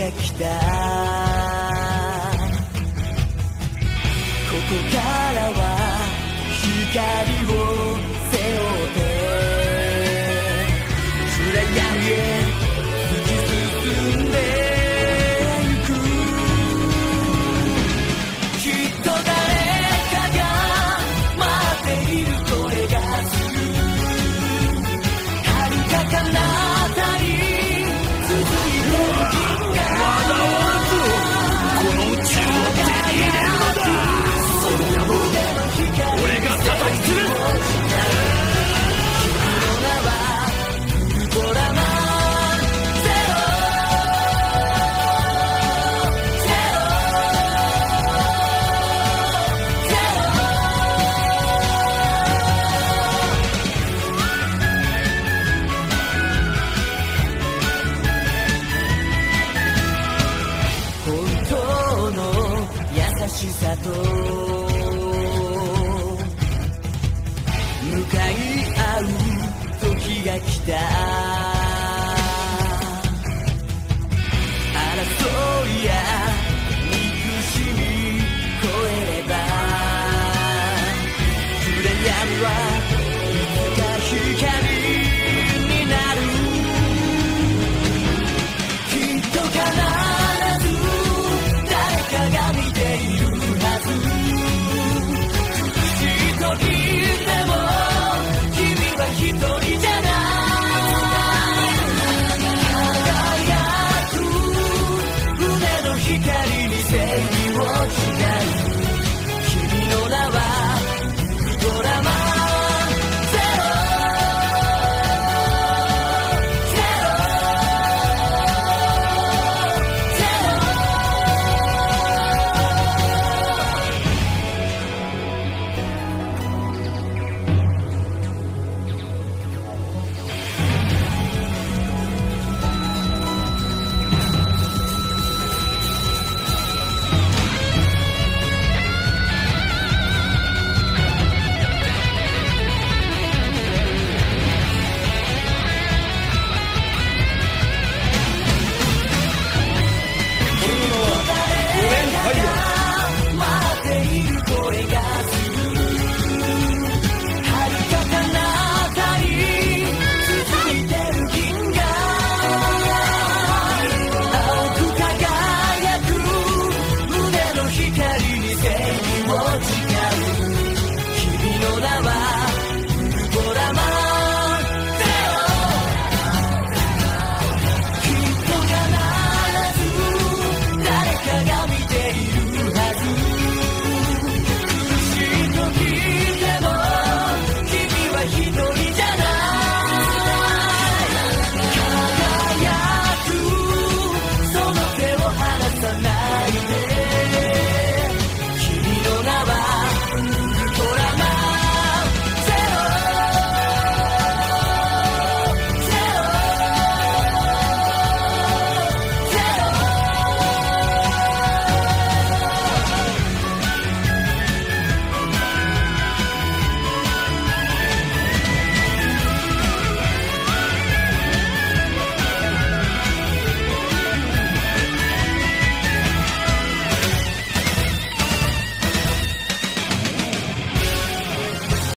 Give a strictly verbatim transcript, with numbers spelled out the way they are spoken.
が来た。ここからは光を背負って暗闇へ突き進んでゆく。きっと誰かが待っている、これがすぐ遥か彼方に続いてる銀河。まだ終わらずこの宇宙を手に入れるのだ。その野望俺が叩きつる。君の名はウルトラマンゼロゼロ。本当の優しさと向かい合う時が来た。争いや憎しみ越えれば暗闇はいつか光になる。きっと必ず誰かが見ているはず。一人でも君は一人じゃない。輝く胸の光に正義を誓う。君の名はウルトラマンゼロゼロゼ待っている、これがすぐ遥か彼方に続いてる銀河。青く輝く胸の光に正義を誓う。